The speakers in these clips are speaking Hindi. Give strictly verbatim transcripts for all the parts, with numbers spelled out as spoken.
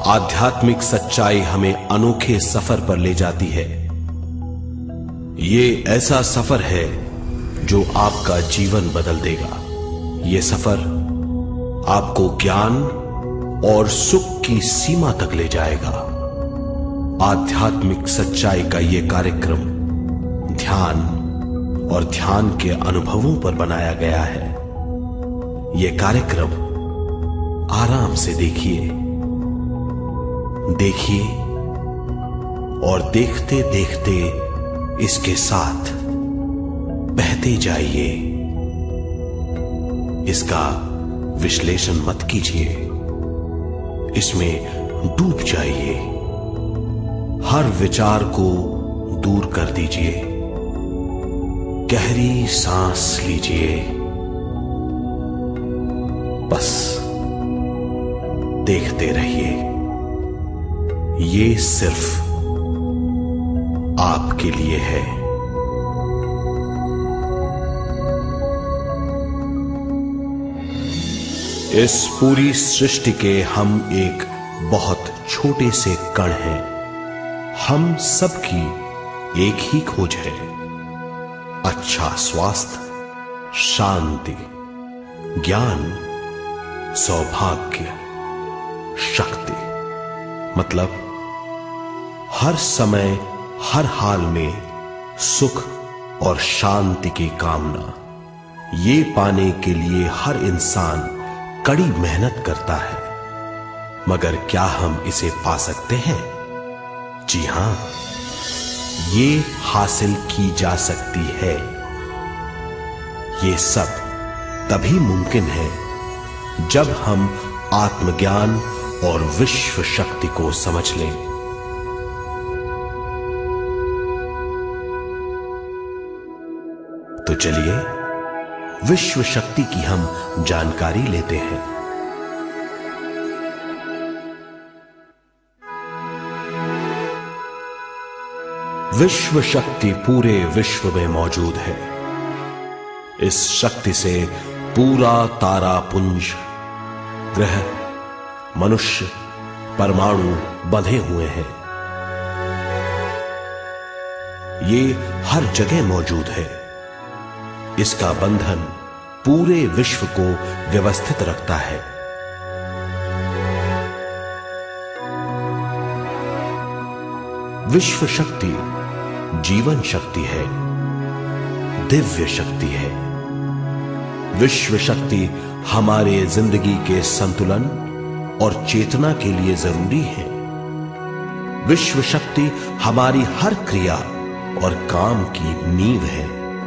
आध्यात्मिक सच्चाई हमें अनोखे सफर पर ले जाती है। ये ऐसा सफर है जो आपका जीवन बदल देगा। ये सफर आपको ज्ञान और सुख की सीमा तक ले जाएगा। आध्यात्मिक सच्चाई का यह कार्यक्रम ध्यान और ध्यान के अनुभवों पर बनाया गया है। यह कार्यक्रम आराम से देखिए, देखिए और देखते देखते इसके साथ बहते जाइए। इसका विश्लेषण मत कीजिए, इसमें डूब जाइए। हर विचार को दूर कर दीजिए। गहरी सांस लीजिए। बस देखते रहिए। ये सिर्फ आपके लिए है। इस पूरी सृष्टि के हम एक बहुत छोटे से कण हैं। हम सबकी एक ही खोज है, अच्छा स्वास्थ्य, शांति, ज्ञान, सौभाग्य, शक्ति। मतलब हर समय हर हाल में सुख और शांति की कामना। ये पाने के लिए हर इंसान कड़ी मेहनत करता है, मगर क्या हम इसे पा सकते हैं? जी हां, ये हासिल की जा सकती है। ये सब तभी मुमकिन है जब हम आत्मज्ञान और विश्व शक्ति को समझ लें। तो चलिए विश्व शक्ति की हम जानकारी लेते हैं। विश्व शक्ति पूरे विश्व में मौजूद है। इस शक्ति से पूरा तारापुंज, ग्रह, मनुष्य, परमाणु बंधे हुए हैं। ये हर जगह मौजूद है। इसका बंधन पूरे विश्व को व्यवस्थित रखता है। विश्व शक्ति जीवन शक्ति है, दिव्य शक्ति है। विश्व शक्ति हमारे जिंदगी के संतुलन और चेतना के लिए जरूरी है। विश्व शक्ति हमारी हर क्रिया और काम की नींव है।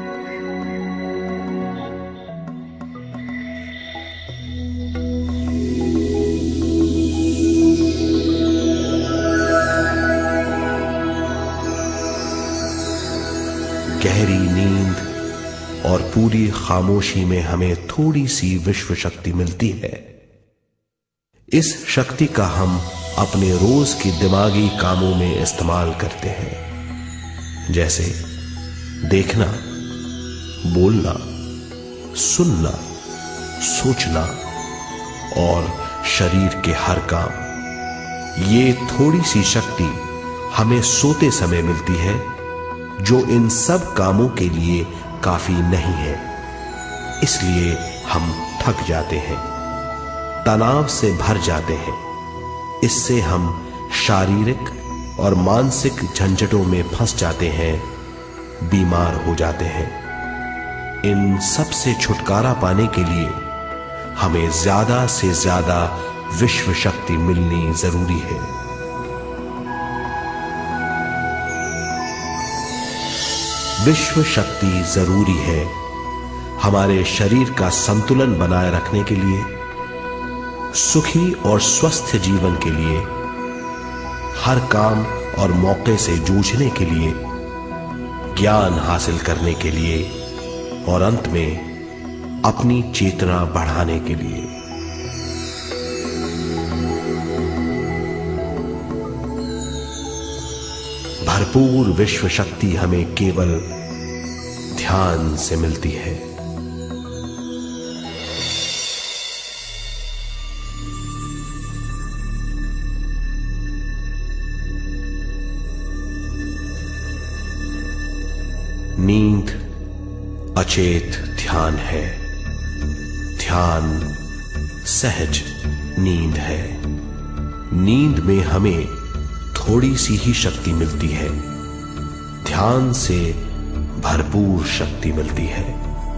गहरी नींद और पूरी खामोशी में हमें थोड़ी सी विश्व शक्ति मिलती है। इस शक्ति का हम अपने रोज की दिमागी कामों में इस्तेमाल करते हैं, जैसे देखना, बोलना, सुनना, सोचना और शरीर के हर काम। ये थोड़ी सी शक्ति हमें सोते समय मिलती है, जो इन सब कामों के लिए काफी नहीं है। इसलिए हम थक जाते हैं, तनाव से भर जाते हैं। इससे हम शारीरिक और मानसिक झंझटों में फंस जाते हैं, बीमार हो जाते हैं। इन सब से छुटकारा पाने के लिए हमें ज्यादा से ज्यादा विश्व शक्ति मिलनी जरूरी है। विश्व शक्ति जरूरी है हमारे शरीर का संतुलन बनाए रखने के लिए, सुखी और स्वस्थ जीवन के लिए, हर काम और मौके से जूझने के लिए, ज्ञान हासिल करने के लिए और अंत में अपनी चेतना बढ़ाने के लिए। भरपूर विश्व शक्ति हमें केवल ध्यान से मिलती है। नींद अचेत ध्यान है, ध्यान सहज नींद है। नींद में हमें थोड़ी सी ही शक्ति मिलती है, ध्यान से भरपूर शक्ति मिलती है।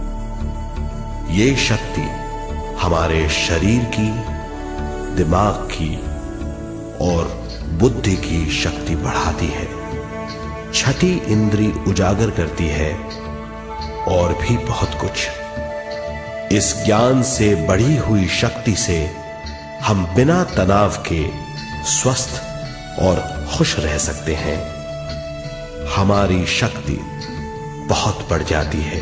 ये शक्ति हमारे शरीर की, दिमाग की और बुद्धि की शक्ति बढ़ाती है। छठी इंद्री उजागर करती है और भी बहुत कुछ। इस ज्ञान से बढ़ी हुई शक्ति से हम बिना तनाव के स्वस्थ और खुश रह सकते हैं। हमारी शक्ति बहुत बढ़ जाती है।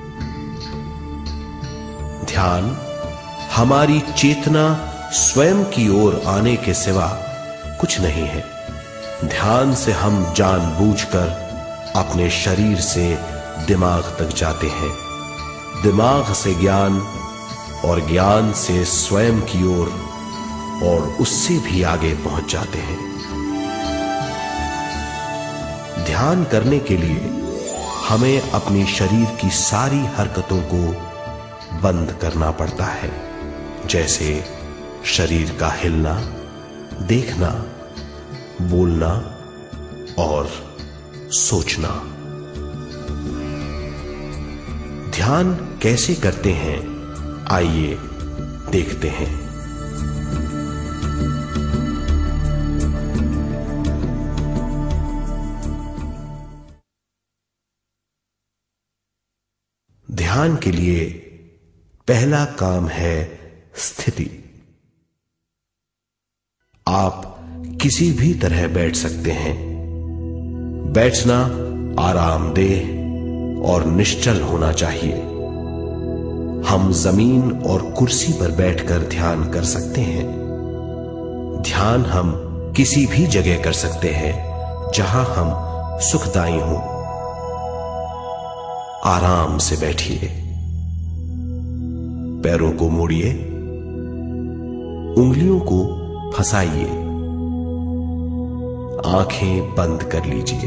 ध्यान हमारी चेतना स्वयं की ओर आने के सिवा कुछ नहीं है। ध्यान से हम जानबूझकर अपने शरीर से दिमाग तक जाते हैं, दिमाग से ज्ञान और ज्ञान से स्वयं की ओर और उससे भी आगे पहुंच जाते हैं। ध्यान करने के लिए हमें अपनी शरीर की सारी हरकतों को बंद करना पड़ता है, जैसे शरीर का हिलना, देखना, बोलना और सोचना। ध्यान कैसे करते हैं, आइए देखते हैं। ध्यान के लिए पहला काम है स्थिति। आप किसी भी तरह बैठ सकते हैं। बैठना आरामदेह और निश्चल होना चाहिए। हम जमीन और कुर्सी पर बैठकर ध्यान कर सकते हैं। ध्यान हम किसी भी जगह कर सकते हैं जहां हम सुखदायी हों। आराम से बैठिए, पैरों को मोड़िए, उंगलियों को फंसाइए, आंखें बंद कर लीजिए।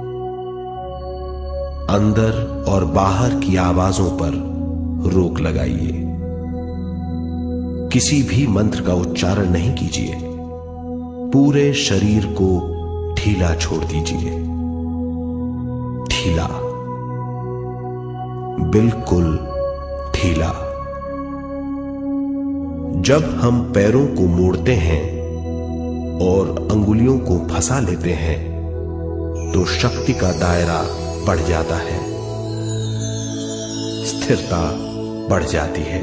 अंदर और बाहर की आवाजों पर रोक लगाइए। किसी भी मंत्र का उच्चारण नहीं कीजिए। पूरे शरीर को ढीला छोड़ दीजिए। ढीला, बिल्कुल ढीला। जब हम पैरों को मोड़ते हैं और अंगुलियों को फंसा लेते हैं तो शक्ति का दायरा बढ़ जाता है, स्थिरता बढ़ जाती है।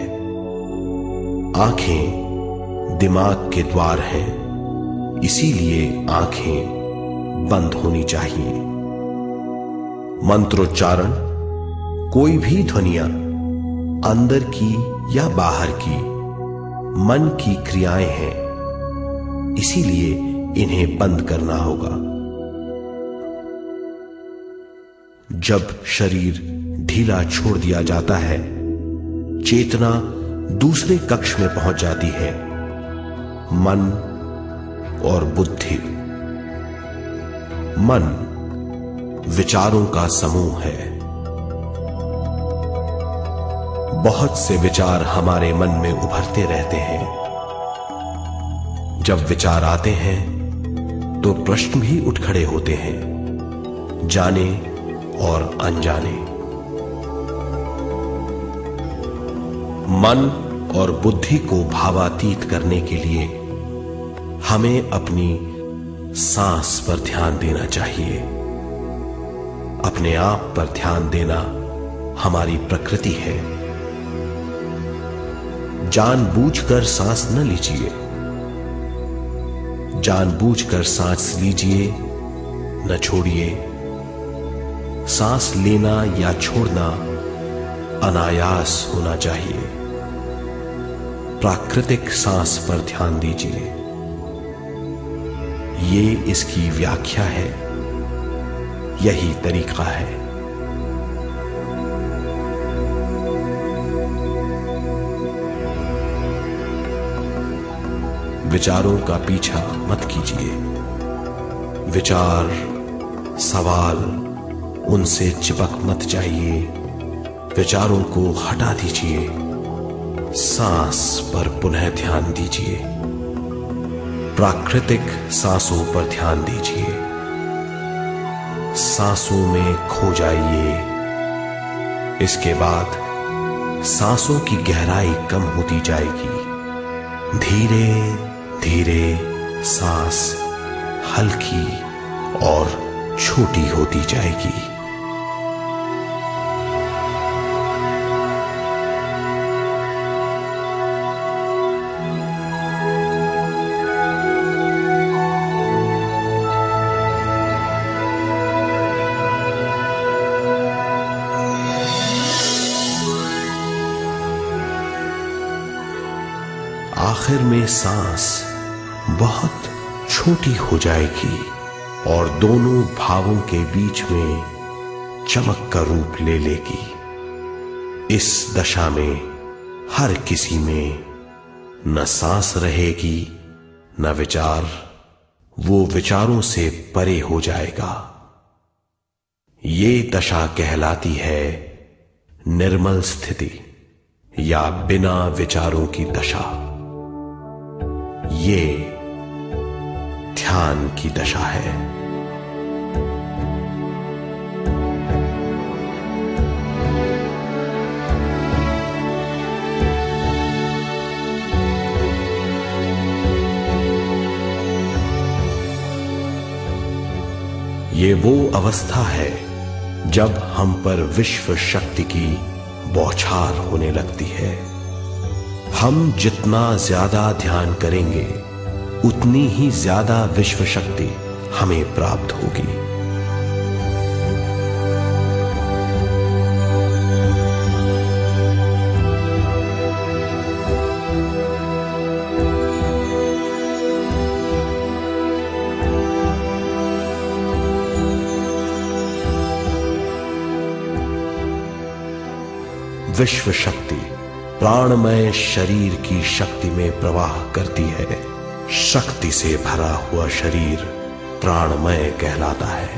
आंखें दिमाग के द्वार हैं, इसीलिए आंखें बंद होनी चाहिए। मंत्रोच्चारण, कोई भी ध्वनियां अंदर की या बाहर की मन की क्रियाएं हैं, इसीलिए इन्हें बंद करना होगा। जब शरीर ढीला छोड़ दिया जाता है, चेतना दूसरे कक्ष में पहुंच जाती है, मन और बुद्धि। मन विचारों का समूह है। बहुत से विचार हमारे मन में उभरते रहते हैं। जब विचार आते हैं तो प्रश्न भी उठ खड़े होते हैं, जाने और अनजाने। मन और बुद्धि को भावातीत करने के लिए हमें अपनी सांस पर ध्यान देना चाहिए। अपने आप पर ध्यान देना हमारी प्रकृति है। जानबूझकर सांस न लीजिए। जानबूझकर सांस लीजिए, न छोड़िए। सांस लेना या छोड़ना अनायास होना चाहिए। प्राकृतिक सांस पर ध्यान दीजिए। ये इसकी व्याख्या है, यही तरीका है। विचारों का पीछा मत कीजिए। विचार, सवाल उनसे चिपक मत जाइए, विचारों को हटा दीजिए, सांस पर पुनः ध्यान दीजिए, प्राकृतिक सांसों पर ध्यान दीजिए, सांसों में खो जाइए। इसके बाद सांसों की गहराई कम होती जाएगी, धीरे धीरे सांस हल्की और छोटी होती जाएगी। आखिर में सांस बहुत छोटी हो जाएगी और दोनों भावों के बीच में चमक का रूप ले लेगी। इस दशा में हर किसी में न सांस रहेगी न विचार, वो विचारों से परे हो जाएगा। ये दशा कहलाती है निर्मल स्थिति या बिना विचारों की दशा। ये ध्यान की दशा है। ये वो अवस्था है जब हम पर विश्व शक्ति की बौछार होने लगती है। हम जितना ज्यादा ध्यान करेंगे उतनी ही ज्यादा विश्व शक्ति हमें प्राप्त होगी। विश्व शक्ति प्राणमय शरीर की शक्ति में प्रवाह करती है। शक्ति से भरा हुआ शरीर प्राणमय कहलाता है।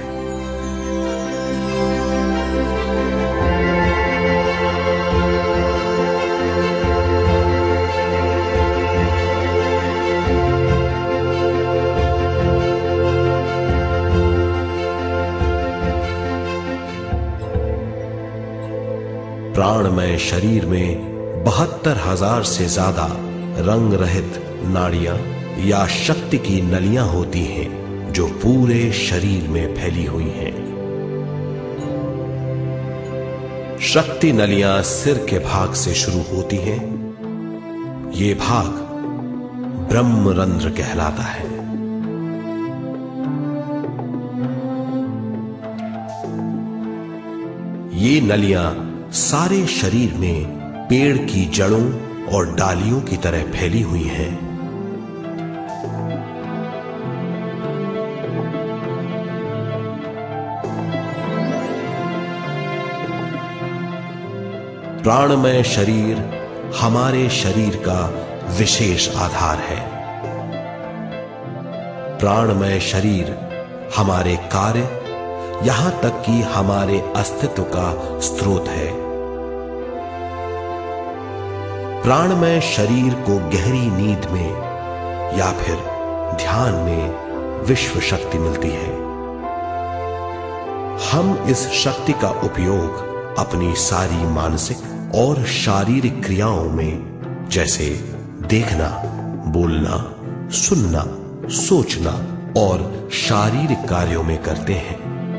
प्राणमय शरीर में बहत्तर हजार से ज्यादा रंग रहित नाड़ियां या शक्ति की नलियां होती हैं जो पूरे शरीर में फैली हुई हैं। शक्ति नलियां सिर के भाग से शुरू होती हैं। ये भाग ब्रह्मरंध्र कहलाता है। ये नलियां सारे शरीर में पेड़ की जड़ों और डालियों की तरह फैली हुई हैं। प्राणमय शरीर हमारे शरीर का विशेष आधार है। प्राणमय शरीर हमारे कार्य यहां तक कि हमारे अस्तित्व का स्रोत है। प्राणमय शरीर को गहरी नींद में या फिर ध्यान में विश्व शक्ति मिलती है। हम इस शक्ति का उपयोग अपनी सारी मानसिक और शारीरिक क्रियाओं में, जैसे देखना, बोलना, सुनना, सोचना और शारीरिक कार्यों में करते हैं।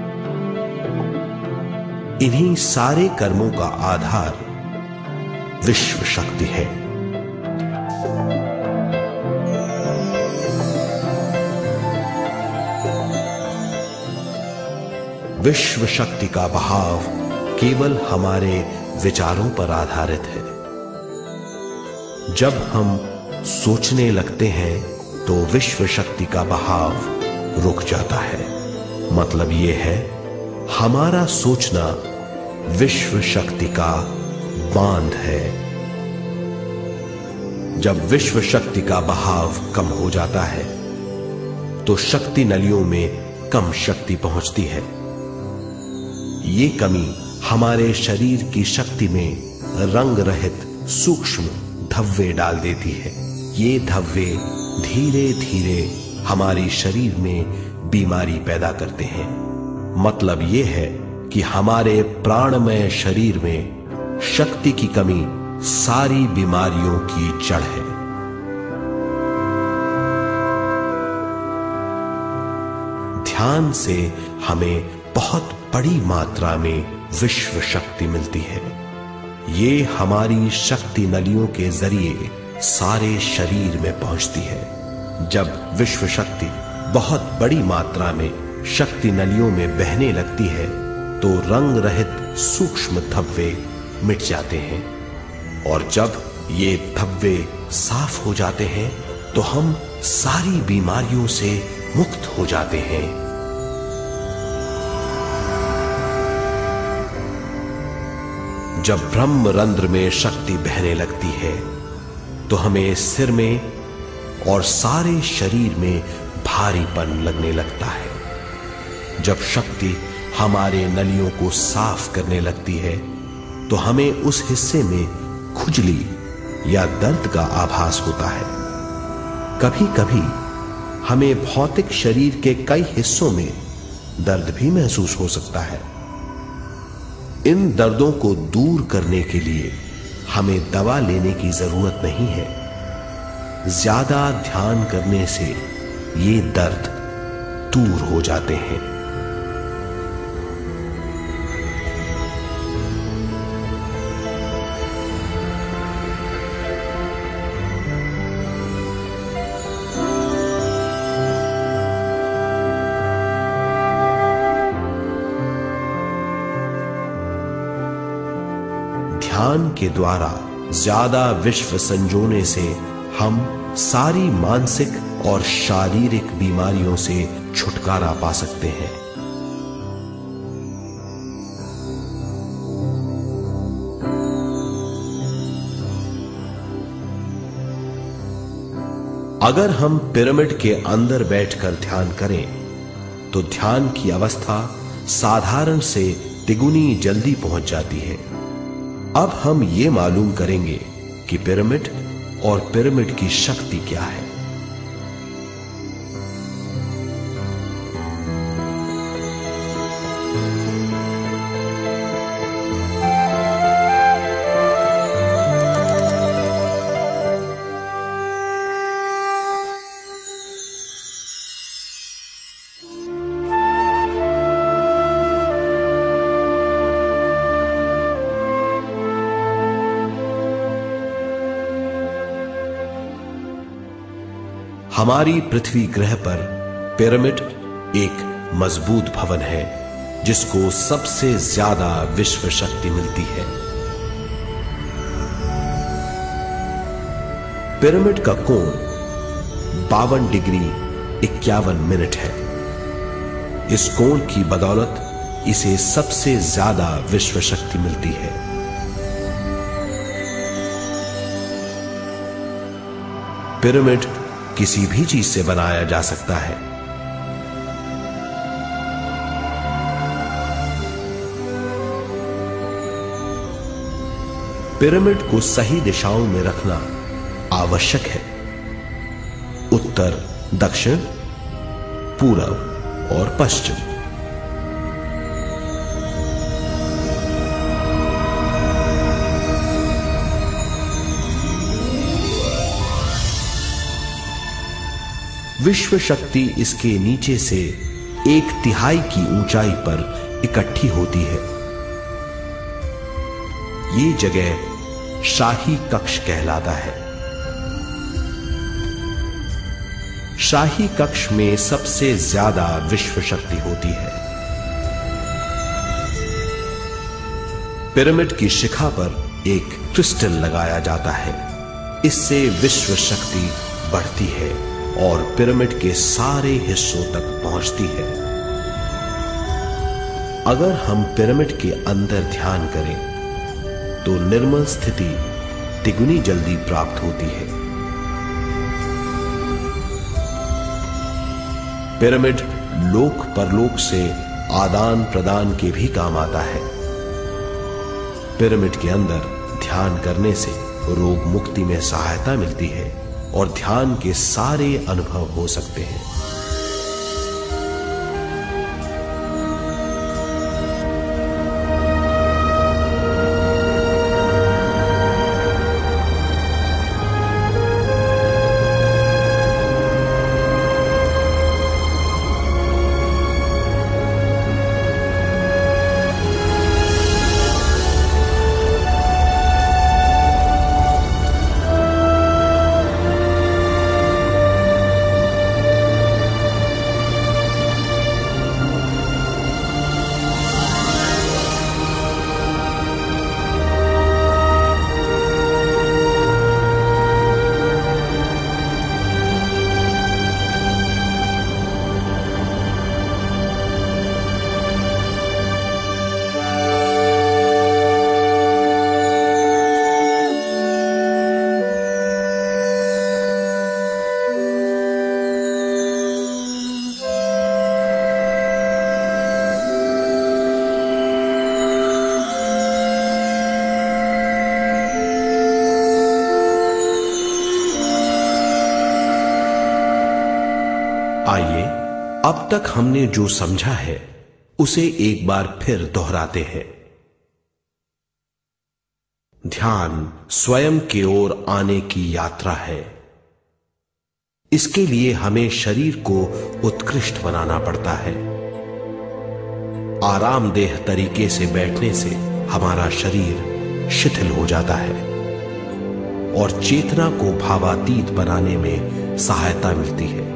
इन्हीं सारे कर्मों का आधार विश्व शक्ति है। विश्व शक्ति का बहाव केवल हमारे विचारों पर आधारित है। जब हम सोचने लगते हैं तो विश्व शक्ति का बहाव रुक जाता है। मतलब यह है, हमारा सोचना विश्व शक्ति का बांध है। जब विश्व शक्ति का बहाव कम हो जाता है तो शक्ति नलियों में कम शक्ति पहुंचती है। ये कमी हमारे शरीर की शक्ति में रंग रहित सूक्ष्म धब्बे डाल देती है। ये धब्बे धीरे धीरे हमारे शरीर में बीमारी पैदा करते हैं। मतलब ये है कि हमारे प्राणमय शरीर में शक्ति की कमी सारी बीमारियों की जड़ है। ध्यान से हमें बहुत बड़ी मात्रा में विश्व शक्ति मिलती है। ये हमारी शक्ति नलियों के जरिए सारे शरीर में पहुंचती है। जब विश्व शक्ति बहुत बड़ी मात्रा में शक्ति नलियों में बहने लगती है तो रंग रहित सूक्ष्म धब्बे मिट जाते हैं, और जब ये धब्बे साफ हो जाते हैं तो हम सारी बीमारियों से मुक्त हो जाते हैं। जब ब्रह्म रंध्र में शक्ति बहने लगती है तो हमें सिर में और सारे शरीर में भारीपन लगने लगता है। जब शक्ति हमारे नलियों को साफ करने लगती है तो हमें उस हिस्से में खुजली या दर्द का आभास होता है। कभी कभी हमें भौतिक शरीर के कई हिस्सों में दर्द भी महसूस हो सकता है। इन दर्दों को दूर करने के लिए हमें दवा लेने की जरूरत नहीं है। ज्यादा ध्यान करने से ये दर्द दूर हो जाते हैं। ध्यान के द्वारा ज्यादा विश्व संजोने से हम सारी मानसिक और शारीरिक बीमारियों से छुटकारा पा सकते हैं। अगर हम पिरामिड के अंदर बैठकर ध्यान करें तो ध्यान की अवस्था साधारण से तिगुनी जल्दी पहुंच जाती है। अब हम ये मालूम करेंगे कि पिरामिड और पिरामिड की शक्ति क्या है। हमारी पृथ्वी ग्रह पर पिरामिड एक मजबूत भवन है जिसको सबसे ज्यादा विश्व शक्ति मिलती है। पिरामिड का कोण बावन डिग्री इक्यावन मिनट है। इस कोण की बदौलत इसे सबसे ज्यादा विश्व शक्ति मिलती है। पिरामिड किसी भी चीज से बनाया जा सकता है। पिरामिड को सही दिशाओं में रखना आवश्यक है। उत्तर, दक्षिण, पूरब और पश्चिम। विश्व शक्ति इसके नीचे से एक तिहाई की ऊंचाई पर इकट्ठी होती है। ये जगह शाही कक्ष कहलाता है। शाही कक्ष में सबसे ज्यादा विश्व शक्ति होती है। पिरामिड की शिखा पर एक क्रिस्टल लगाया जाता है। इससे विश्व शक्ति बढ़ती है और पिरामिड के सारे हिस्सों तक पहुंचती है। अगर हम पिरामिड के अंदर ध्यान करें तो निर्मल स्थिति तिगुनी जल्दी प्राप्त होती है। पिरामिड लोक परलोक से आदान प्रदान के भी काम आता है। पिरामिड के अंदर ध्यान करने से रोग मुक्ति में सहायता मिलती है और ध्यान के सारे अनुभव हो सकते हैं। आइए अब तक हमने जो समझा है उसे एक बार फिर दोहराते हैं। ध्यान स्वयं की ओर आने की यात्रा है। इसके लिए हमें शरीर को उत्कृष्ट बनाना पड़ता है। आरामदेह तरीके से बैठने से हमारा शरीर शिथिल हो जाता है और चेतना को भावातीत बनाने में सहायता मिलती है।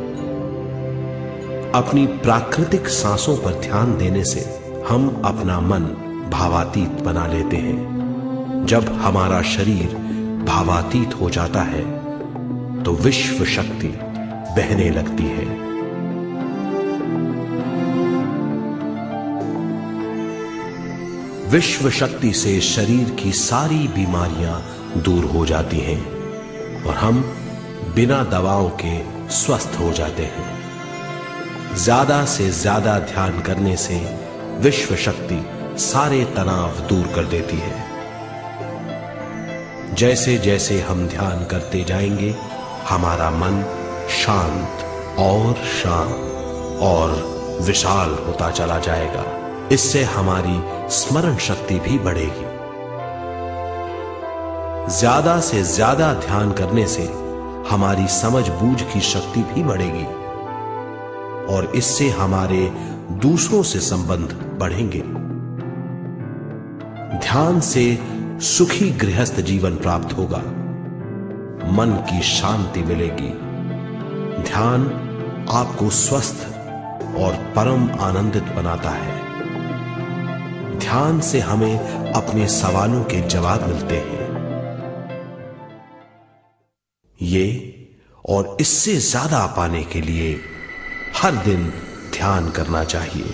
अपनी प्राकृतिक सांसों पर ध्यान देने से हम अपना मन भावातीत बना लेते हैं। जब हमारा शरीर भावातीत हो जाता है तो विश्व शक्ति बहने लगती है। विश्व शक्ति से शरीर की सारी बीमारियां दूर हो जाती हैं और हम बिना दवाओं के स्वस्थ हो जाते हैं। ज्यादा से ज्यादा ध्यान करने से विश्व शक्ति सारे तनाव दूर कर देती है। जैसे जैसे हम ध्यान करते जाएंगे हमारा मन शांत और शांत और विशाल होता चला जाएगा। इससे हमारी स्मरण शक्ति भी बढ़ेगी। ज्यादा से ज्यादा ध्यान करने से हमारी समझ बूझ की शक्ति भी बढ़ेगी और इससे हमारे दूसरों से संबंध बढ़ेंगे। ध्यान से सुखी गृहस्थ जीवन प्राप्त होगा, मन की शांति मिलेगी। ध्यान आपको स्वस्थ और परम आनंदित बनाता है। ध्यान से हमें अपने सवालों के जवाब मिलते हैं। ये और इससे ज्यादा पाने के लिए हर दिन ध्यान करना चाहिए।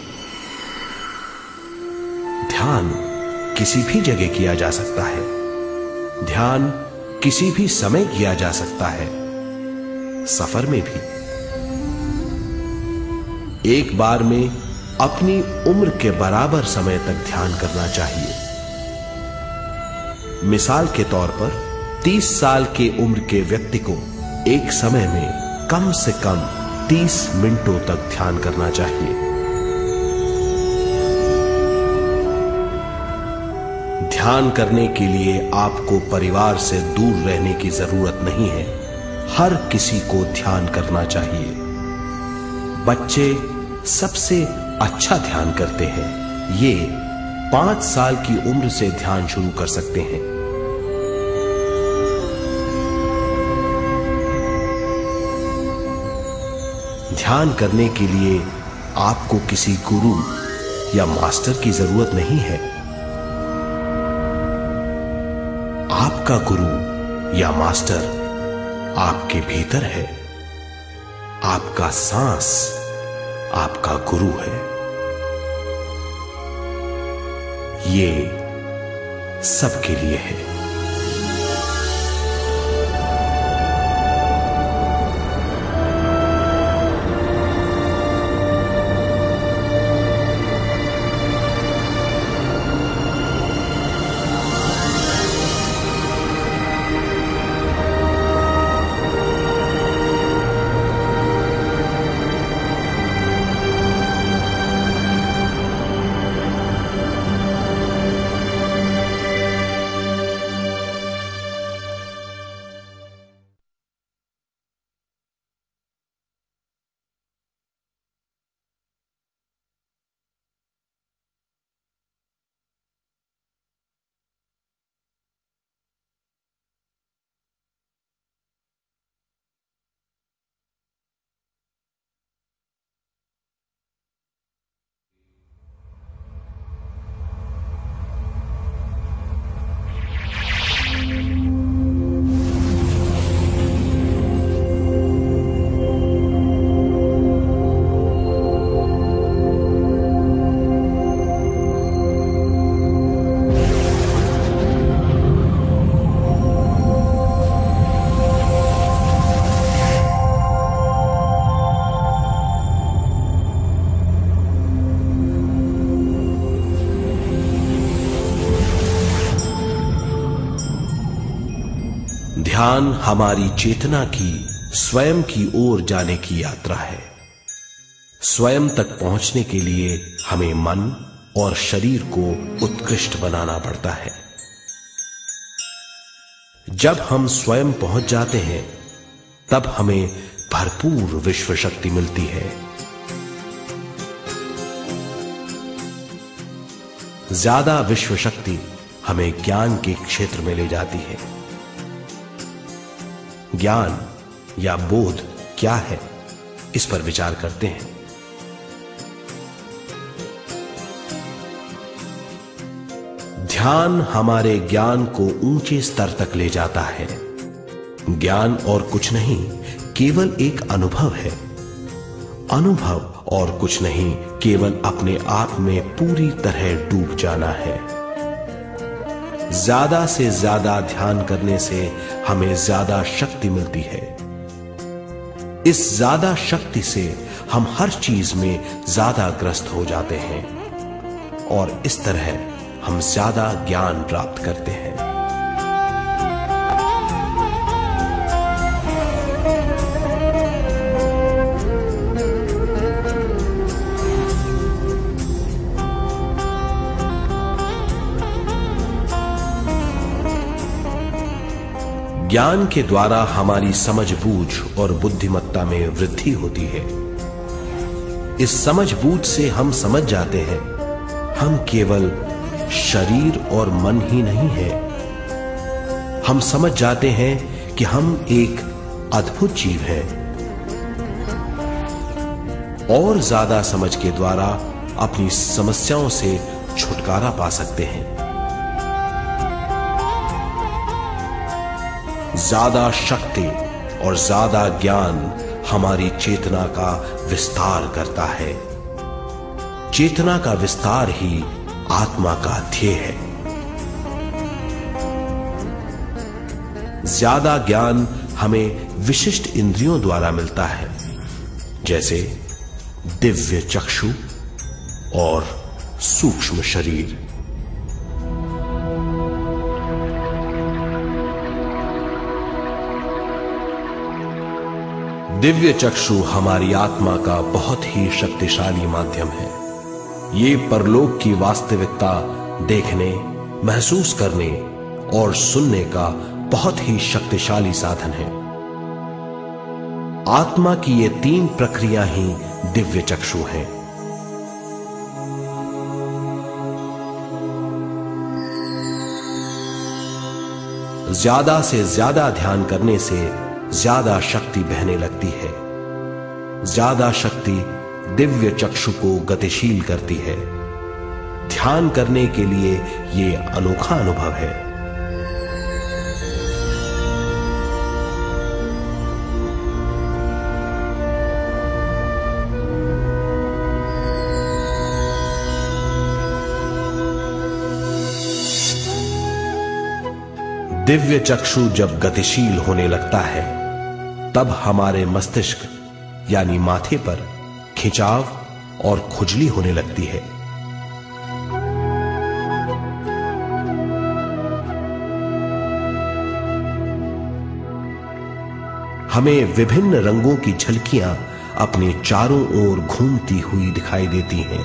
ध्यान किसी भी जगह किया जा सकता है। ध्यान किसी भी समय किया जा सकता है, सफर में भी। एक बार में अपनी उम्र के बराबर समय तक ध्यान करना चाहिए। मिसाल के तौर पर तीस साल के उम्र के व्यक्ति को एक समय में कम से कम तीस मिनटों तक ध्यान करना चाहिए। ध्यान करने के लिए आपको परिवार से दूर रहने की जरूरत नहीं है। हर किसी को ध्यान करना चाहिए। बच्चे सबसे अच्छा ध्यान करते हैं। ये पांच साल की उम्र से ध्यान शुरू कर सकते हैं। ध्यान करने के लिए आपको किसी गुरु या मास्टर की जरूरत नहीं है। आपका गुरु या मास्टर आपके भीतर है। आपका सांस आपका गुरु है। ये सबके लिए है। ध्यान हमारी चेतना की स्वयं की ओर जाने की यात्रा है। स्वयं तक पहुंचने के लिए हमें मन और शरीर को उत्कृष्ट बनाना पड़ता है। जब हम स्वयं पहुंच जाते हैं तब हमें भरपूर विश्व शक्ति मिलती है। ज्यादा विश्व शक्ति हमें ज्ञान के क्षेत्र में ले जाती है। ज्ञान या बोध क्या है, इस पर विचार करते हैं। ध्यान हमारे ज्ञान को ऊंचे स्तर तक ले जाता है। ज्ञान और कुछ नहीं, केवल एक अनुभव है। अनुभव और कुछ नहीं, केवल अपने आप में पूरी तरह डूब जाना है। ज्यादा से ज्यादा ध्यान करने से हमें ज्यादा शक्ति मिलती है। इस ज्यादा शक्ति से हम हर चीज में ज्यादा ग्रस्त हो जाते हैं और इस तरह हम ज्यादा ज्ञान प्राप्त करते हैं। ज्ञान के द्वारा हमारी समझबूझ और बुद्धिमत्ता में वृद्धि होती है। इस समझबूझ से हम समझ जाते हैं हम केवल शरीर और मन ही नहीं है। हम समझ जाते हैं कि हम एक अद्भुत जीव हैं और ज्यादा समझ के द्वारा अपनी समस्याओं से छुटकारा पा सकते हैं। ज्यादा शक्ति और ज्यादा ज्ञान हमारी चेतना का विस्तार करता है। चेतना का विस्तार ही आत्मा का ध्येय है। ज्यादा ज्ञान हमें विशिष्ट इंद्रियों द्वारा मिलता है, जैसे दिव्य चक्षु और सूक्ष्म शरीर। दिव्य चक्षु हमारी आत्मा का बहुत ही शक्तिशाली माध्यम है। ये परलोक की वास्तविकता देखने, महसूस करने और सुनने का बहुत ही शक्तिशाली साधन है। आत्मा की ये तीन प्रक्रिया ही दिव्य चक्षु हैं। ज्यादा से ज्यादा ध्यान करने से ज्यादा शक्ति बहने लगती है। ज्यादा शक्ति दिव्य चक्षु को गतिशील करती है। ध्यान करने के लिए यह अनोखा अनुभव है। दिव्य चक्षु जब गतिशील होने लगता है तब हमारे मस्तिष्क यानी माथे पर खिंचाव और खुजली होने लगती है। हमें विभिन्न रंगों की झलकियां अपने चारों ओर घूमती हुई दिखाई देती हैं।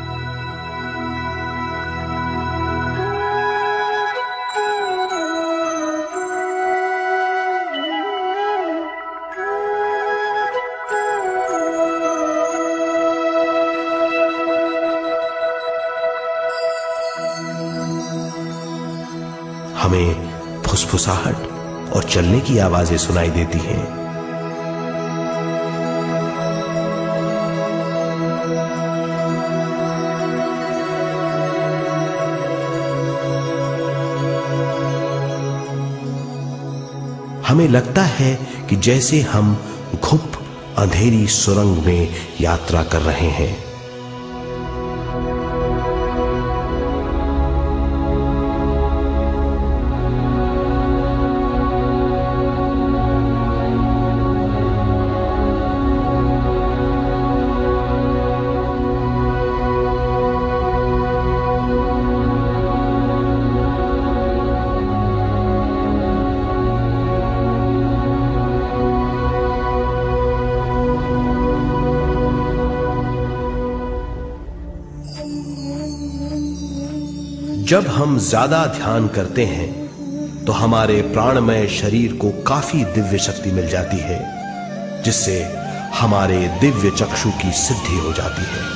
हमें फुसफुसाहट और चलने की आवाजें सुनाई देती हैं। हमें लगता है कि जैसे हम घुप अंधेरी सुरंग में यात्रा कर रहे हैं। जब हम ज्यादा ध्यान करते हैं तो हमारे प्राणमय शरीर को काफी दिव्य शक्ति मिल जाती है, जिससे हमारे दिव्य चक्षु की सिद्धि हो जाती है।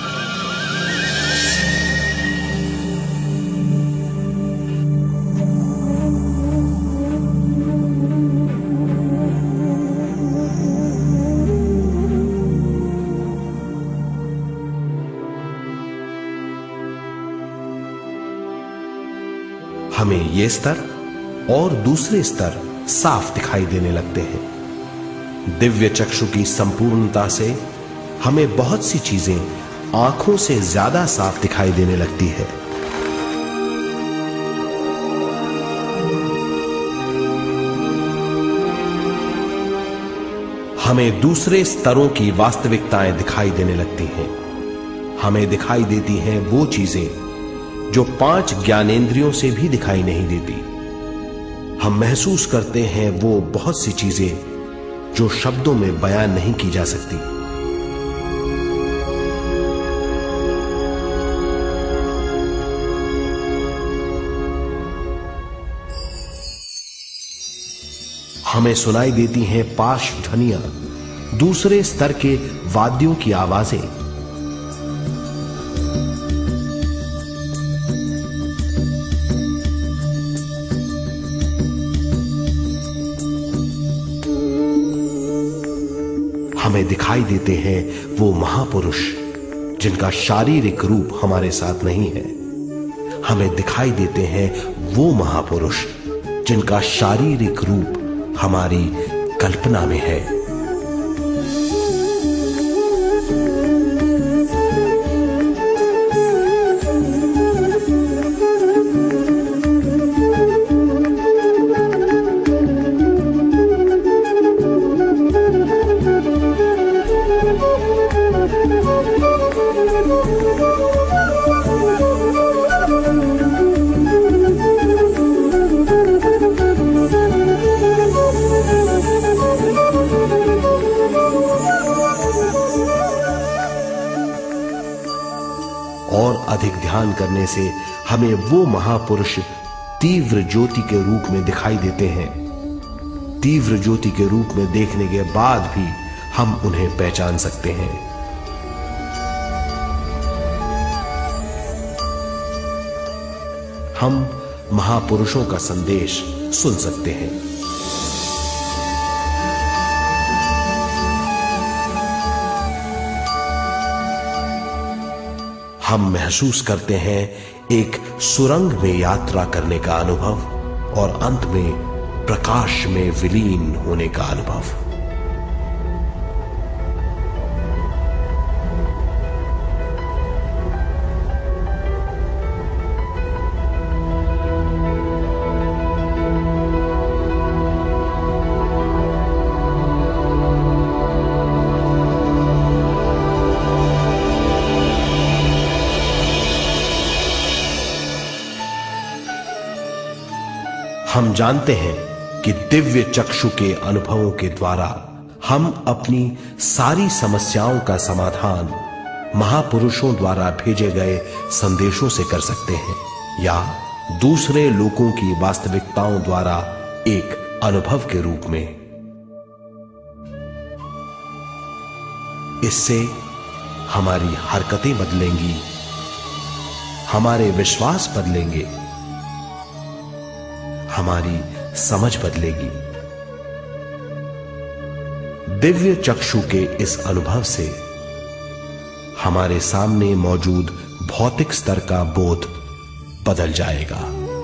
हमें ये स्तर और दूसरे स्तर साफ दिखाई देने लगते हैं। दिव्य चक्षु की संपूर्णता से हमें बहुत सी चीजें आंखों से ज्यादा साफ दिखाई देने लगती है। हमें दूसरे स्तरों की वास्तविकताएं दिखाई देने लगती हैं। हमें दिखाई देती हैं वो चीजें जो पांच ज्ञानेंद्रियों से भी दिखाई नहीं देती। हम महसूस करते हैं वो बहुत सी चीजें जो शब्दों में बयान नहीं की जा सकती। हमें सुनाई देती हैं पार्श्व ध्वनियां, दूसरे स्तर के वाद्यों की आवाजें। हमें दिखाई देते हैं वो महापुरुष जिनका शारीरिक रूप हमारे साथ नहीं है। हमें दिखाई देते हैं वो महापुरुष जिनका शारीरिक रूप हमारी कल्पना में है। और अधिक ध्यान करने से हमें वो महापुरुष तीव्र ज्योति के रूप में दिखाई देते हैं। तीव्र ज्योति के रूप में देखने के बाद भी हम उन्हें पहचान सकते हैं। हम महापुरुषों का संदेश सुन सकते हैं। हम महसूस करते हैं एक सुरंग में यात्रा करने का अनुभव और अंत में प्रकाश में विलीन होने का अनुभव। हम जानते हैं कि दिव्य चक्षु के अनुभवों के द्वारा हम अपनी सारी समस्याओं का समाधान महापुरुषों द्वारा भेजे गए संदेशों से कर सकते हैं, या दूसरे लोगों की वास्तविकताओं द्वारा एक अनुभव के रूप में। इससे हमारी हरकतें बदलेंगी, हमारे विश्वास बदलेंगे, हमारी समझ बदलेगी। दिव्य चक्षु के इस अनुभव से हमारे सामने मौजूद भौतिक स्तर का बोध बदल जाएगा।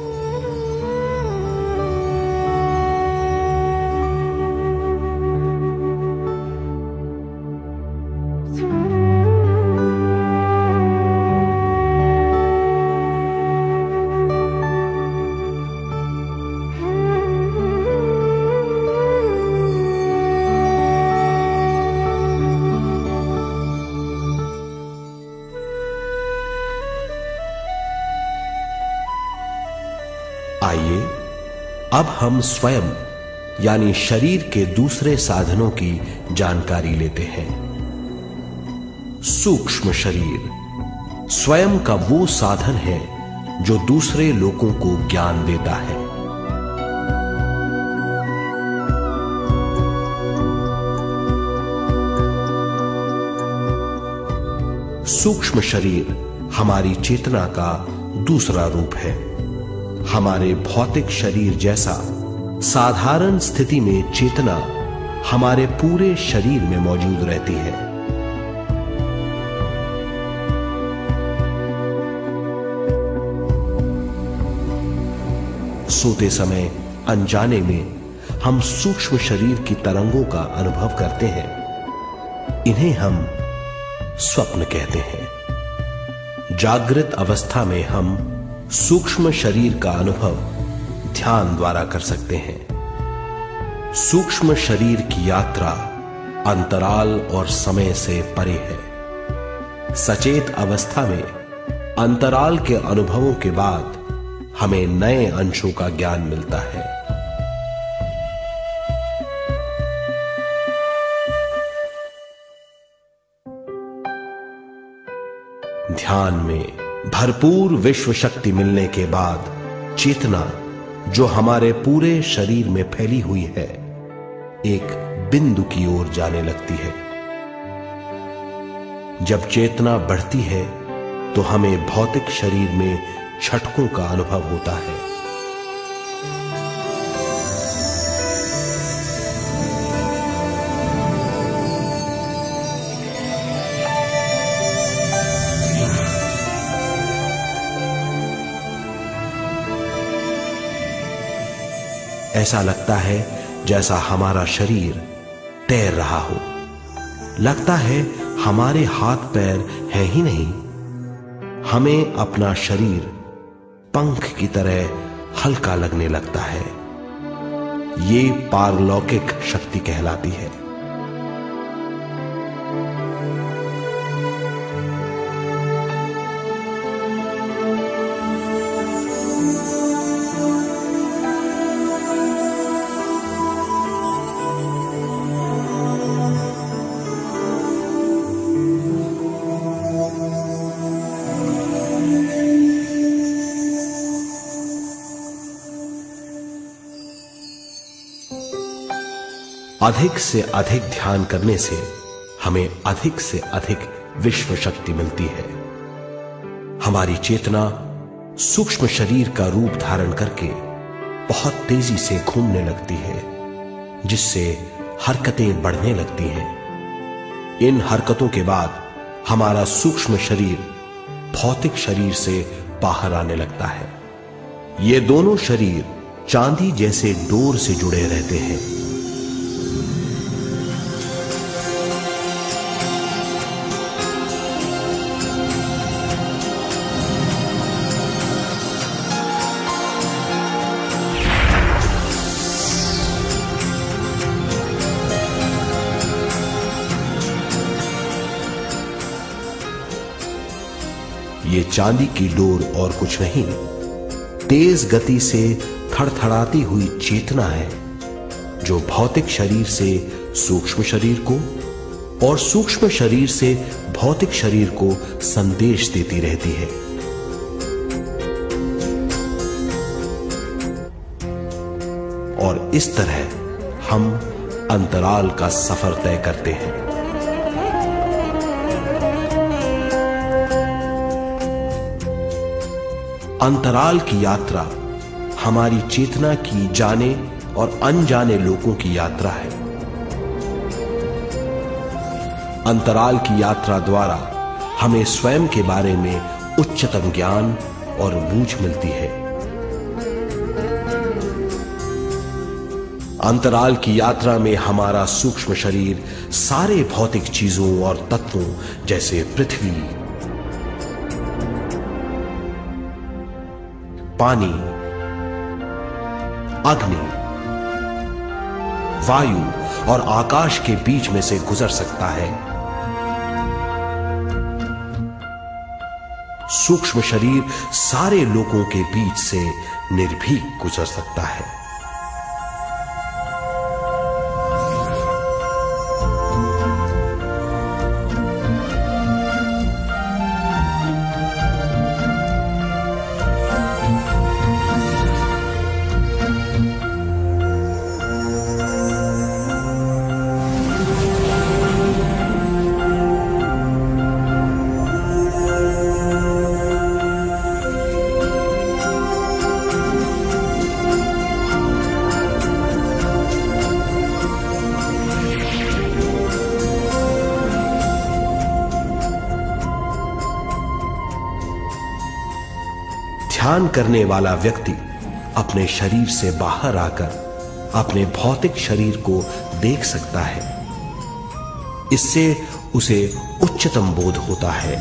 आइए अब हम स्वयं यानी शरीर के दूसरे साधनों की जानकारी लेते हैं। सूक्ष्म शरीर स्वयं का वो साधन है जो दूसरे लोगों को ज्ञान देता है। सूक्ष्म शरीर हमारी चेतना का दूसरा रूप है। हमारे भौतिक शरीर जैसा साधारण स्थिति में चेतना हमारे पूरे शरीर में मौजूद रहती है। सोते समय अनजाने में हम सूक्ष्म शरीर की तरंगों का अनुभव करते हैं। इन्हें हम स्वप्न कहते हैं। जागृत अवस्था में हम सूक्ष्म शरीर का अनुभव ध्यान द्वारा कर सकते हैं। सूक्ष्म शरीर की यात्रा अंतराल और समय से परे है। सचेत अवस्था में अंतराल के अनुभवों के बाद हमें नए अंशों का ज्ञान मिलता है। ध्यान में भरपूर विश्व शक्ति मिलने के बाद चेतना जो हमारे पूरे शरीर में फैली हुई है एक बिंदु की ओर जाने लगती है। जब चेतना बढ़ती है तो हमें भौतिक शरीर में झटकों का अनुभव होता है। ऐसा लगता है जैसा हमारा शरीर तैर रहा हो। लगता है हमारे हाथ पैर हैं ही नहीं। हमें अपना शरीर पंख की तरह हल्का लगने लगता है। ये पारलौकिक शक्ति कहलाती है। अधिक से अधिक ध्यान करने से हमें अधिक से अधिक विश्व शक्ति मिलती है। हमारी चेतना सूक्ष्म शरीर का रूप धारण करके बहुत तेजी से घूमने लगती है, जिससे हरकतें बढ़ने लगती हैं। इन हरकतों के बाद हमारा सूक्ष्म शरीर भौतिक शरीर से बाहर आने लगता है। ये दोनों शरीर चांदी जैसे डोर से जुड़े रहते हैं। ये चांदी की डोर और कुछ नहीं, तेज गति से थड़थड़ाती हुई चेतना है, जो भौतिक शरीर से सूक्ष्म शरीर को और सूक्ष्म शरीर से भौतिक शरीर को संदेश देती रहती है। और इस तरह हम अंतराल का सफर तय करते हैं। अंतराल की यात्रा हमारी चेतना की जाने और अनजाने लोगों की यात्रा है। अंतराल की यात्रा द्वारा हमें स्वयं के बारे में उच्चतम ज्ञान और बूझ मिलती है। अंतराल की यात्रा में हमारा सूक्ष्म शरीर सारे भौतिक चीजों और तत्वों जैसे पृथ्वी, पानी, अग्नि, वायु और आकाश के बीच में से गुजर सकता है। सूक्ष्म शरीर सारे लोगों के बीच से निर्भीक गुजर सकता है। ध्यान करने वाला व्यक्ति अपने शरीर से बाहर आकर अपने भौतिक शरीर को देख सकता है। इससे उसे उच्चतम बोध होता है।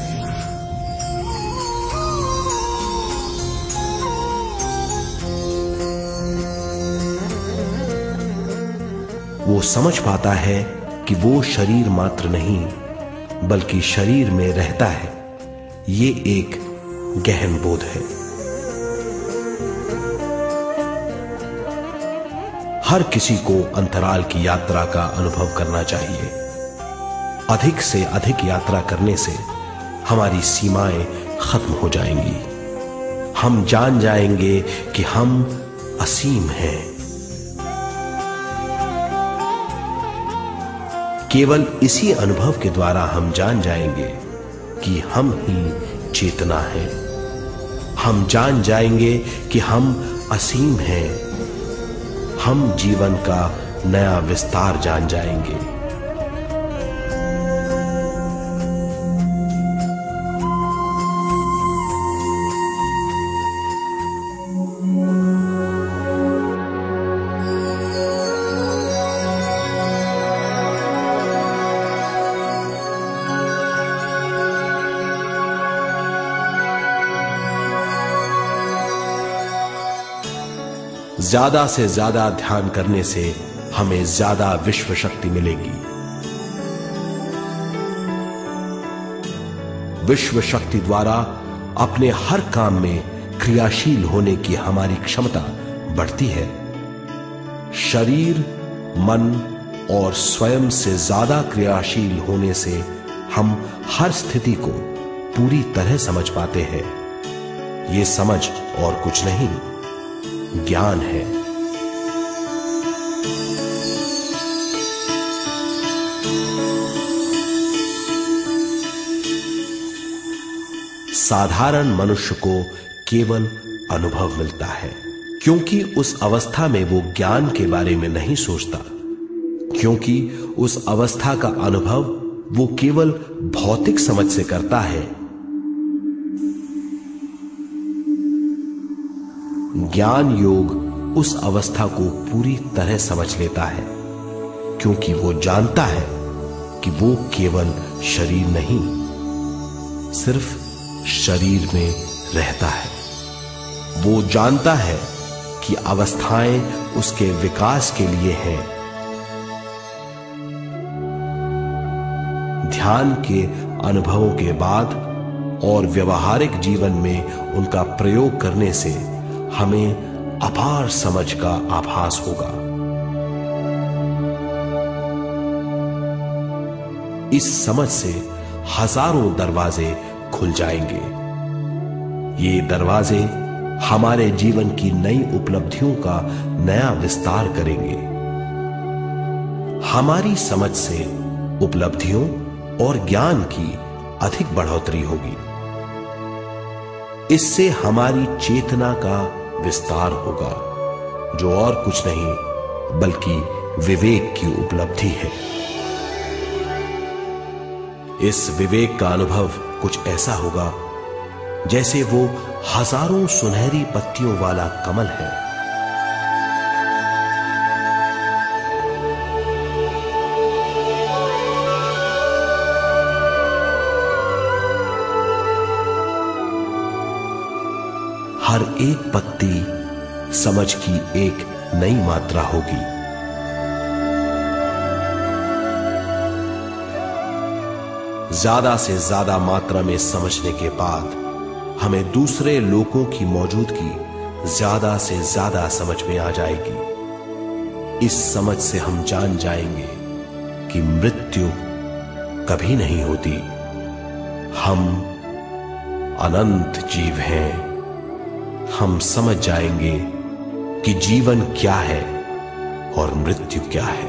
वो समझ पाता है कि वो शरीर मात्र नहीं बल्कि शरीर में रहता है। ये एक गहन बोध है। हर किसी को अंतराल की यात्रा का अनुभव करना चाहिए। अधिक से अधिक यात्रा करने से हमारी सीमाएं खत्म हो जाएंगी। हम जान जाएंगे कि हम असीम हैं। केवल इसी अनुभव के द्वारा हम जान जाएंगे कि हम ही चेतना है। हम जान जाएंगे कि हम असीम हैं। हम जीवन का नया विस्तार जान जाएंगे। ज्यादा से ज्यादा ध्यान करने से हमें ज्यादा विश्व शक्ति मिलेगी। विश्व शक्ति द्वारा अपने हर काम में क्रियाशील होने की हमारी क्षमता बढ़ती है। शरीर, मन और स्वयं से ज्यादा क्रियाशील होने से हम हर स्थिति को पूरी तरह समझ पाते हैं। ये समझ और कुछ नहीं, ज्ञान है। साधारण मनुष्य को केवल अनुभव मिलता है, क्योंकि उस अवस्था में वो ज्ञान के बारे में नहीं सोचता, क्योंकि उस अवस्था का अनुभव वो केवल भौतिक समझ से करता है। ज्ञान योग उस अवस्था को पूरी तरह समझ लेता है, क्योंकि वो जानता है कि वो केवल शरीर नहीं, सिर्फ शरीर में रहता है। वो जानता है कि अवस्थाएं उसके विकास के लिए हैं। ध्यान के अनुभवों के बाद और व्यवहारिक जीवन में उनका प्रयोग करने से हमें अपार समझ का आभास होगा। इस समझ से हजारों दरवाजे खुल जाएंगे। ये दरवाजे हमारे जीवन की नई उपलब्धियों का नया विस्तार करेंगे। हमारी समझ से उपलब्धियों और ज्ञान की अधिक बढ़ोतरी होगी। इससे हमारी चेतना का विस्तार होगा, जो और कुछ नहीं बल्कि विवेक की उपलब्धि है। इस विवेक का अनुभव कुछ ऐसा होगा जैसे वो हजारों सुनहरी पत्तियों वाला कमल है। हर एक पत्ती समझ की एक नई मात्रा होगी। ज्यादा से ज्यादा मात्रा में समझने के बाद हमें दूसरे लोगों की मौजूदगी ज्यादा से ज्यादा समझ में आ जाएगी। इस समझ से हम जान जाएंगे कि मृत्यु कभी नहीं होती। हम अनंत जीव हैं। हम समझ जाएंगे कि जीवन क्या है और मृत्यु क्या है।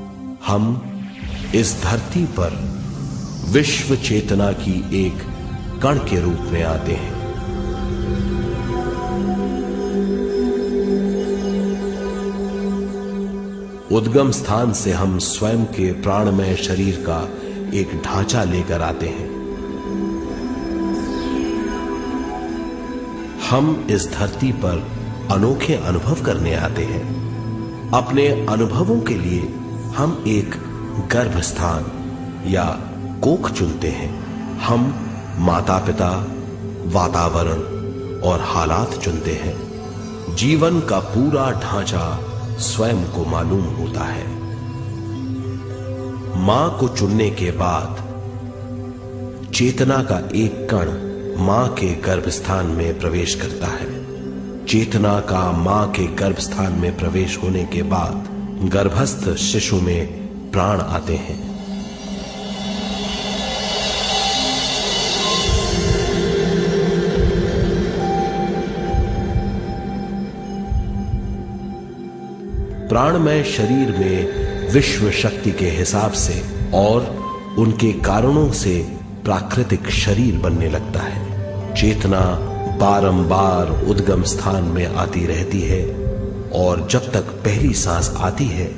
हम इस धरती पर विश्व चेतना की एक कण के रूप में आते हैं। उद्गम स्थान से हम स्वयं के प्राणमय शरीर का एक ढांचा लेकर आते हैं। हम इस धरती पर अनोखे अनुभव करने आते हैं। अपने अनुभवों के लिए हम एक गर्भस्थान या कोख चुनते हैं। हम माता पिता, वातावरण और हालात चुनते हैं। जीवन का पूरा ढांचा स्वयं को मालूम होता है। मां को चुनने के बाद चेतना का एक कण मां के गर्भस्थान में प्रवेश करता है। चेतना का मां के गर्भस्थान में प्रवेश होने के बाद गर्भस्थ शिशु में प्राण आते हैं। प्राणमय शरीर में विश्व शक्ति के हिसाब से और उनके कारणों से प्राकृतिक शरीर बनने लगता है। चेतना बारंबार उद्गम स्थान में आती रहती है और जब तक पहली सांस आती है,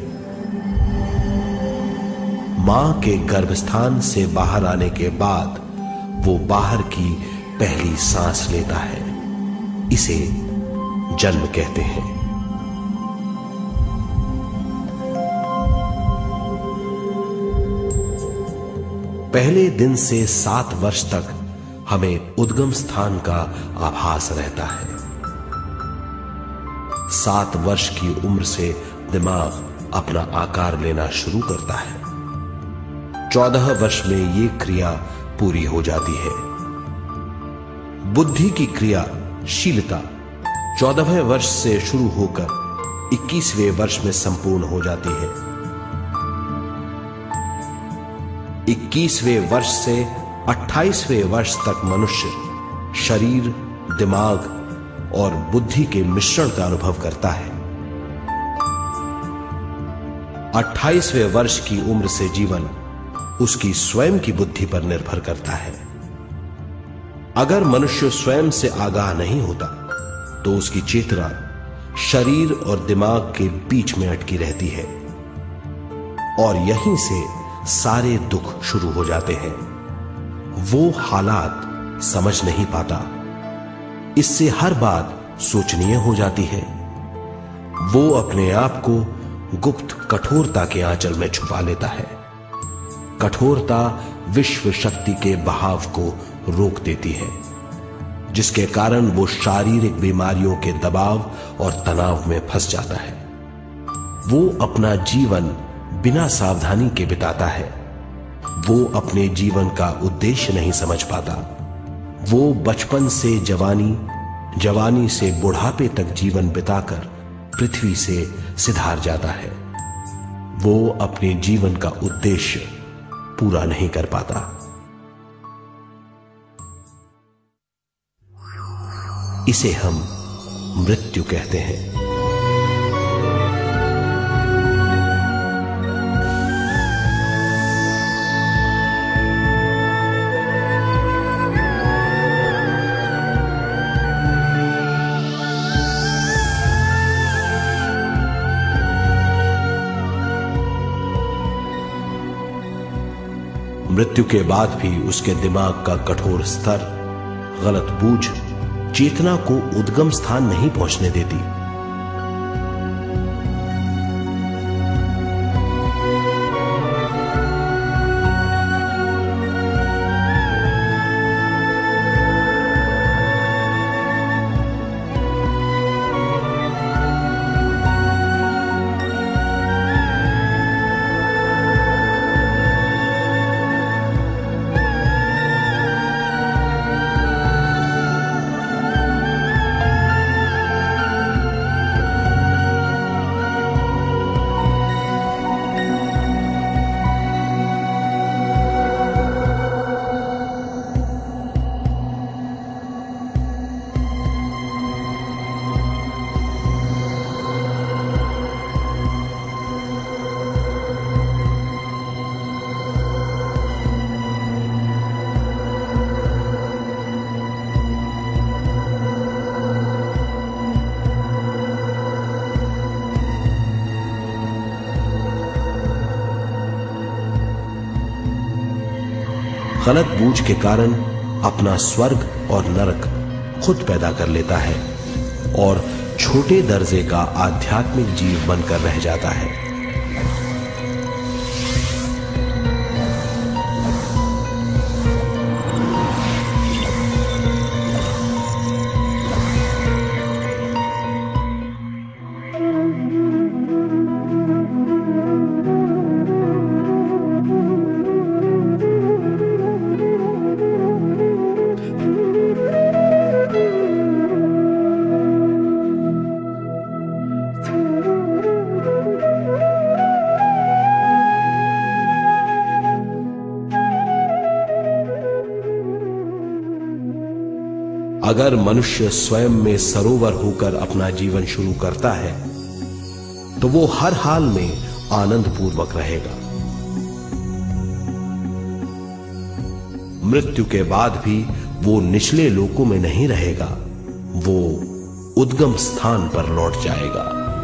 मां के गर्भस्थान से बाहर आने के बाद वो बाहर की पहली सांस लेता है। इसे जन्म कहते हैं। पहले दिन से सात वर्ष तक हमें उद्गम स्थान का आभास रहता है। सात वर्ष की उम्र से दिमाग अपना आकार लेना शुरू करता है। चौदह वर्ष में यह क्रिया पूरी हो जाती है। बुद्धि की क्रियाशीलता चौदहवें वर्ष से शुरू होकर इक्कीसवें वर्ष में संपूर्ण हो जाती है। इक्कीसवें वर्ष से अट्ठाईसवें वर्ष तक मनुष्य शरीर, दिमाग और बुद्धि के मिश्रण का अनुभव करता है। अट्ठाईसवें वर्ष की उम्र से जीवन उसकी स्वयं की बुद्धि पर निर्भर करता है। अगर मनुष्य स्वयं से आगाह नहीं होता तो उसकी चेतना शरीर और दिमाग के बीच में अटकी रहती है और यहीं से सारे दुख शुरू हो जाते हैं। वो हालात समझ नहीं पाता। इससे हर बात सोचनीय हो जाती है। वो अपने आप को गुप्त कठोरता के आंचल में छुपा लेता है। कठोरता विश्व शक्ति के बहाव को रोक देती है, जिसके कारण वो शारीरिक बीमारियों के दबाव और तनाव में फंस जाता है। वो अपना जीवन बिना सावधानी के बिताता है। वो अपने जीवन का उद्देश्य नहीं समझ पाता। वो बचपन से जवानी, जवानी से बुढ़ापे तक जीवन बिताकर पृथ्वी से सिधार जाता है। वो अपने जीवन का उद्देश्य पूरा नहीं कर पाता। इसे हम मृत्यु कहते हैं। मृत्यु के बाद भी उसके दिमाग का कठोर स्तर, गलत बूझ चेतना को उद्गम स्थान नहीं पहुंचने देती। गलत बूझ के कारण अपना स्वर्ग और नरक खुद पैदा कर लेता है और छोटे दर्जे का आध्यात्मिक जीव बनकर रह जाता है। अगर मनुष्य स्वयं में सरोवर होकर अपना जीवन शुरू करता है तो वो हर हाल में आनंद पूर्वक रहेगा। मृत्यु के बाद भी वो निचले लोकों में नहीं रहेगा, वो उद्गम स्थान पर लौट जाएगा।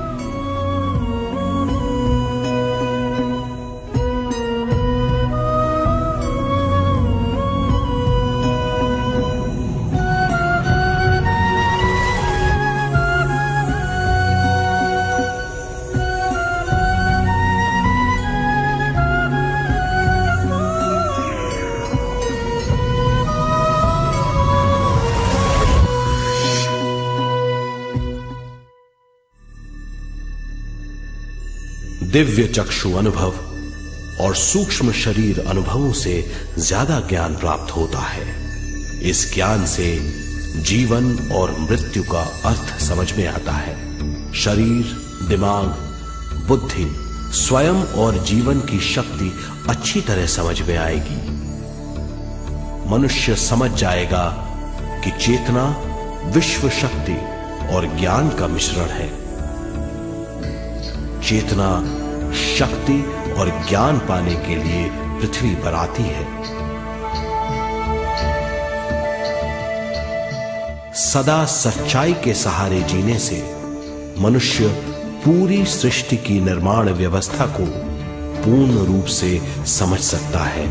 दिव्य चक्षु अनुभव और सूक्ष्म शरीर अनुभवों से ज्यादा ज्ञान प्राप्त होता है। इस ज्ञान से जीवन और मृत्यु का अर्थ समझ में आता है। शरीर, दिमाग, बुद्धि, स्वयं और जीवन की शक्ति अच्छी तरह समझ में आएगी। मनुष्य समझ जाएगा कि चेतना विश्व शक्ति और ज्ञान का मिश्रण है। चेतना शक्ति और ज्ञान पाने के लिए पृथ्वी पर आती है। सदा सच्चाई के सहारे जीने से मनुष्य पूरी सृष्टि की निर्माण व्यवस्था को पूर्ण रूप से समझ सकता है।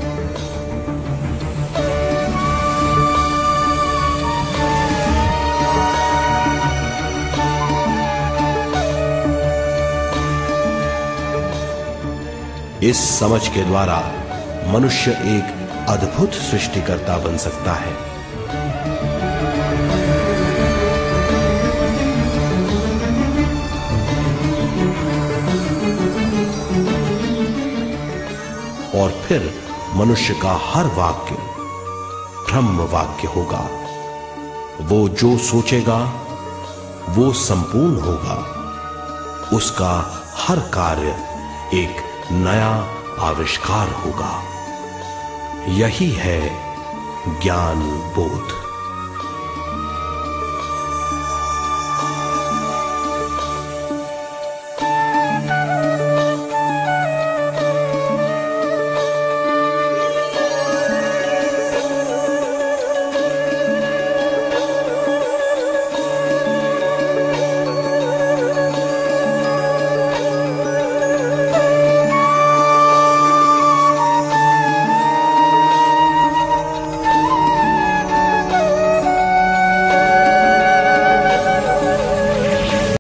इस समझ के द्वारा मनुष्य एक अद्भुत सृष्टिकर्ता बन सकता है। और फिर मनुष्य का हर वाक्य ब्रह्म वाक्य होगा। वो जो सोचेगा वो संपूर्ण होगा। उसका हर कार्य एक नया आविष्कार होगा। यही है ज्ञान बोध।